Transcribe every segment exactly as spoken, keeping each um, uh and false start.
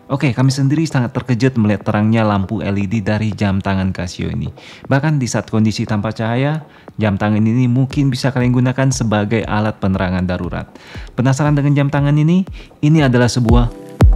Oke, kami sendiri sangat terkejut melihat terangnya lampu L E D dari jam tangan Casio ini. Bahkan di saat kondisi tanpa cahaya, jam tangan ini mungkin bisa kalian gunakan sebagai alat penerangan darurat. Penasaran dengan jam tangan ini? Ini adalah sebuah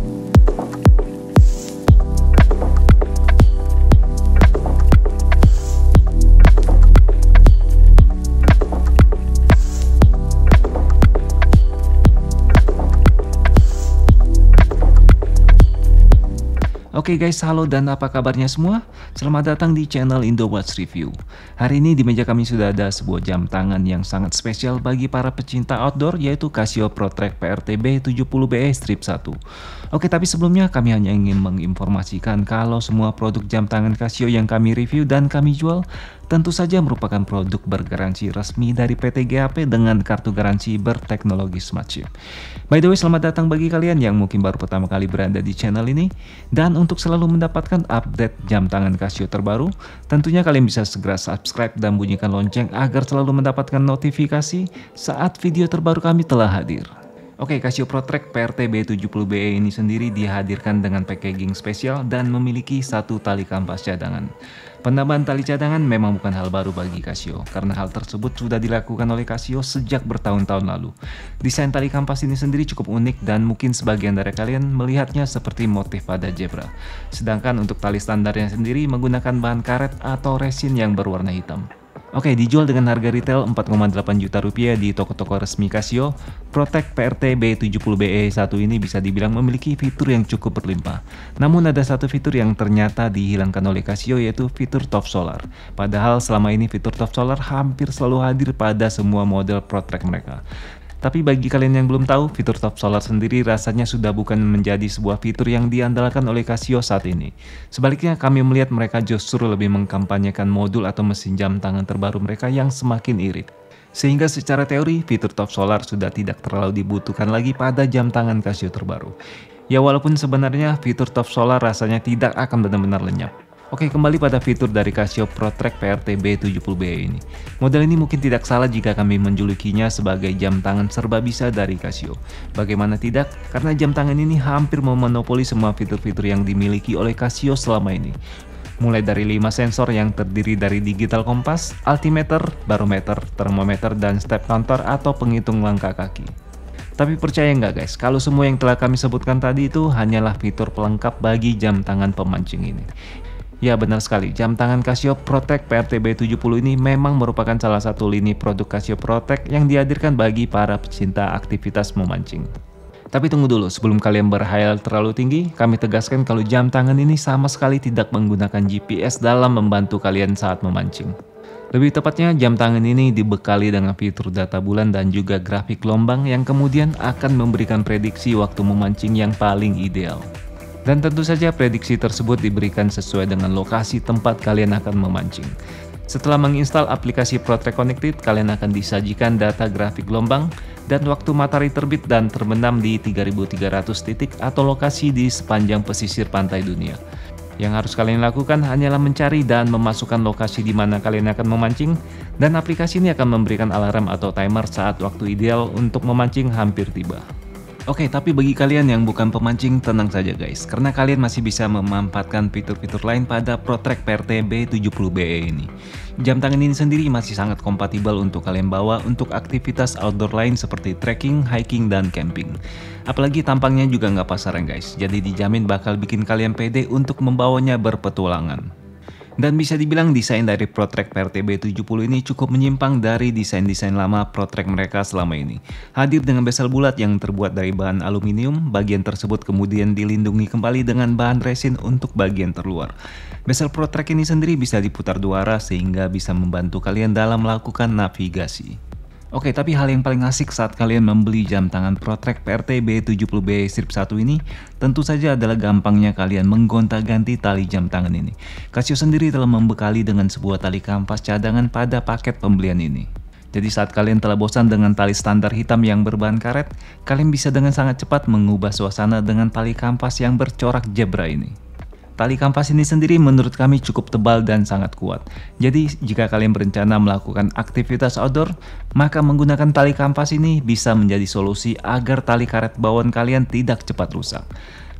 Oke guys, halo dan apa kabarnya semua? Selamat datang di channel Indowatch Review. Hari ini di meja kami sudah ada sebuah jam tangan yang sangat spesial bagi para pecinta outdoor, yaitu Casio ProTrack P R T B tujuh puluh B E Strip satu. Oke, tapi sebelumnya kami hanya ingin menginformasikan kalau semua produk jam tangan Casio yang kami review dan kami jual tentu saja merupakan produk bergaransi resmi dari P T G A P dengan kartu garansi berteknologi Smart Chip. By the way, selamat datang bagi kalian yang mungkin baru pertama kali berada di channel ini. Dan untuk selalu mendapatkan update jam tangan Casio terbaru, tentunya kalian bisa segera subscribe dan bunyikan lonceng agar selalu mendapatkan notifikasi saat video terbaru kami telah hadir. Oke, Casio ProTrack P R T B tujuh puluh B E ini sendiri dihadirkan dengan packaging spesial dan memiliki satu tali kampas cadangan. Penambahan tali cadangan memang bukan hal baru bagi Casio, karena hal tersebut sudah dilakukan oleh Casio sejak bertahun-tahun lalu. Desain tali kampas ini sendiri cukup unik dan mungkin sebagian dari kalian melihatnya seperti motif pada zebra. Sedangkan untuk tali standarnya sendiri menggunakan bahan karet atau resin yang berwarna hitam. Oke, dijual dengan harga retail empat koma delapan juta rupiah di toko-toko resmi Casio. ProTrack P R T B tujuh puluh B E satu ini bisa dibilang memiliki fitur yang cukup berlimpah. Namun ada satu fitur yang ternyata dihilangkan oleh Casio, yaitu fitur Top Solar. Padahal selama ini fitur Top Solar hampir selalu hadir pada semua model ProTrack mereka. Tapi bagi kalian yang belum tahu, fitur Top Solar sendiri rasanya sudah bukan menjadi sebuah fitur yang diandalkan oleh Casio saat ini. Sebaliknya, kami melihat mereka justru lebih mengkampanyekan modul atau mesin jam tangan terbaru mereka yang semakin irit. Sehingga secara teori, fitur Top Solar sudah tidak terlalu dibutuhkan lagi pada jam tangan Casio terbaru. Ya, walaupun sebenarnya fitur Top Solar rasanya tidak akan benar-benar lenyap. Oke, kembali pada fitur dari Casio ProTrack P R T B tujuh puluh B E ini. Model ini mungkin tidak salah jika kami menjulukinya sebagai jam tangan serba bisa dari Casio. Bagaimana tidak? Karena jam tangan ini hampir memonopoli semua fitur-fitur yang dimiliki oleh Casio selama ini. Mulai dari lima sensor yang terdiri dari digital kompas, altimeter, barometer, termometer, dan step counter atau penghitung langkah kaki. Tapi percaya nggak guys, kalau semua yang telah kami sebutkan tadi itu hanyalah fitur pelengkap bagi jam tangan pemancing ini. Ya, benar sekali, jam tangan Casio ProTrack P R T B tujuh puluh ini memang merupakan salah satu lini produk Casio ProTrack yang dihadirkan bagi para pecinta aktivitas memancing. Tapi tunggu dulu, sebelum kalian berhayal terlalu tinggi, kami tegaskan kalau jam tangan ini sama sekali tidak menggunakan G P S dalam membantu kalian saat memancing. Lebih tepatnya, jam tangan ini dibekali dengan fitur data bulan dan juga grafik gelombang yang kemudian akan memberikan prediksi waktu memancing yang paling ideal. Dan tentu saja prediksi tersebut diberikan sesuai dengan lokasi tempat kalian akan memancing. Setelah menginstal aplikasi ProTrack Connected, kalian akan disajikan data grafik gelombang dan waktu matahari terbit dan terbenam di tiga ribu tiga ratus titik atau lokasi di sepanjang pesisir pantai dunia. Yang harus kalian lakukan hanyalah mencari dan memasukkan lokasi di mana kalian akan memancing, dan aplikasi ini akan memberikan alarm atau timer saat waktu ideal untuk memancing hampir tiba. Oke, tapi bagi kalian yang bukan pemancing, tenang saja guys, karena kalian masih bisa memanfaatkan fitur-fitur lain pada ProTrack P R T B tujuh puluh B E ini. Jam tangan ini sendiri masih sangat kompatibel untuk kalian bawa untuk aktivitas outdoor lain seperti trekking, hiking, dan camping. Apalagi tampangnya juga nggak pasaran guys, jadi dijamin bakal bikin kalian pede untuk membawanya berpetualangan. Dan bisa dibilang desain dari ProTrack P R T B tujuh puluh ini cukup menyimpang dari desain-desain lama ProTrack mereka selama ini. Hadir dengan bezel bulat yang terbuat dari bahan aluminium, bagian tersebut kemudian dilindungi kembali dengan bahan resin untuk bagian terluar. Bezel ProTrack ini sendiri bisa diputar dua arah sehingga bisa membantu kalian dalam melakukan navigasi. Oke, tapi hal yang paling asik saat kalian membeli jam tangan ProTrack P R T B tujuh puluh B E Strip satu ini tentu saja adalah gampangnya kalian menggonta-ganti tali jam tangan ini. Casio sendiri telah membekali dengan sebuah tali kampas cadangan pada paket pembelian ini. Jadi saat kalian telah bosan dengan tali standar hitam yang berbahan karet, kalian bisa dengan sangat cepat mengubah suasana dengan tali kampas yang bercorak zebra ini. Tali kampas ini sendiri menurut kami cukup tebal dan sangat kuat. Jadi jika kalian berencana melakukan aktivitas outdoor, maka menggunakan tali kampas ini bisa menjadi solusi agar tali karet bawaan kalian tidak cepat rusak.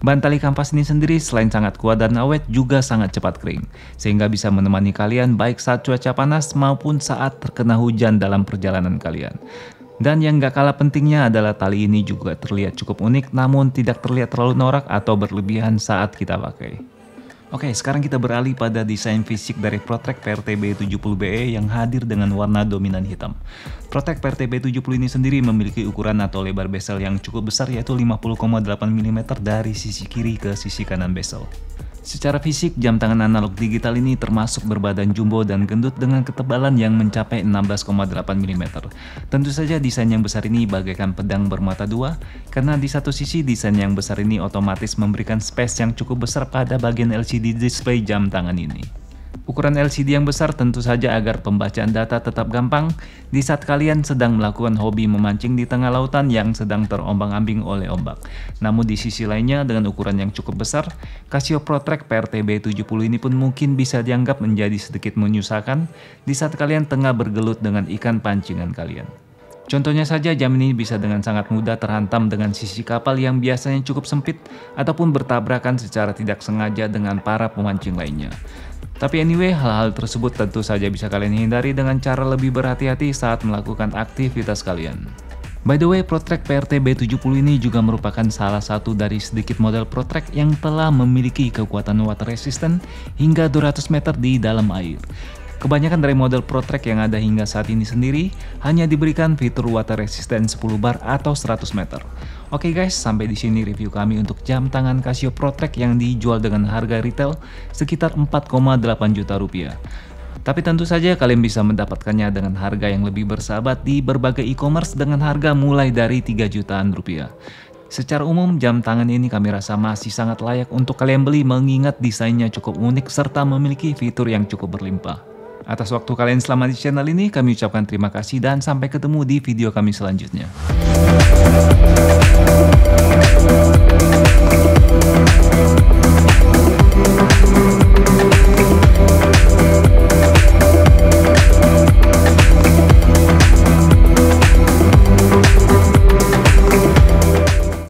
Bahan tali kampas ini sendiri selain sangat kuat dan awet juga sangat cepat kering, sehingga bisa menemani kalian baik saat cuaca panas maupun saat terkena hujan dalam perjalanan kalian. Dan yang gak kalah pentingnya adalah tali ini juga terlihat cukup unik namun tidak terlihat terlalu norak atau berlebihan saat kita pakai. Oke, sekarang kita beralih pada desain fisik dari Protrek P R T B tujuh puluh B E yang hadir dengan warna dominan hitam. Protrek P R T B tujuh puluh ini sendiri memiliki ukuran atau lebar bezel yang cukup besar, yaitu lima puluh koma delapan milimeter dari sisi kiri ke sisi kanan bezel. Secara fisik, jam tangan analog digital ini termasuk berbadan jumbo dan gendut dengan ketebalan yang mencapai enam belas koma delapan milimeter. Tentu saja desain yang besar ini bagaikan pedang bermata dua, karena di satu sisi desain yang besar ini otomatis memberikan space yang cukup besar pada bagian L C D display jam tangan ini. Ukuran L C D yang besar tentu saja agar pembacaan data tetap gampang di saat kalian sedang melakukan hobi memancing di tengah lautan yang sedang terombang-ambing oleh ombak. Namun di sisi lainnya, dengan ukuran yang cukup besar, Casio Protrek P R T B tujuh puluh ini pun mungkin bisa dianggap menjadi sedikit menyusahkan di saat kalian tengah bergelut dengan ikan pancingan kalian. Contohnya saja, jam ini bisa dengan sangat mudah terhantam dengan sisi kapal yang biasanya cukup sempit ataupun bertabrakan secara tidak sengaja dengan para pemancing lainnya. Tapi anyway, hal-hal tersebut tentu saja bisa kalian hindari dengan cara lebih berhati-hati saat melakukan aktivitas kalian. By the way, Protrek P R T B tujuh puluh ini juga merupakan salah satu dari sedikit model Protrek yang telah memiliki kekuatan water resistant hingga dua ratus meter di dalam air. Kebanyakan dari model Protrek yang ada hingga saat ini sendiri hanya diberikan fitur water resistant sepuluh bar atau seratus meter. Oke guys, sampai di sini review kami untuk jam tangan Casio Protrek yang dijual dengan harga retail sekitar empat koma delapan juta rupiah. Tapi tentu saja kalian bisa mendapatkannya dengan harga yang lebih bersahabat di berbagai e-commerce dengan harga mulai dari tiga jutaan rupiah. Secara umum, jam tangan ini kami rasa masih sangat layak untuk kalian beli mengingat desainnya cukup unik serta memiliki fitur yang cukup berlimpah. Atas waktu kalian selama di channel ini, kami ucapkan terima kasih dan sampai ketemu di video kami selanjutnya.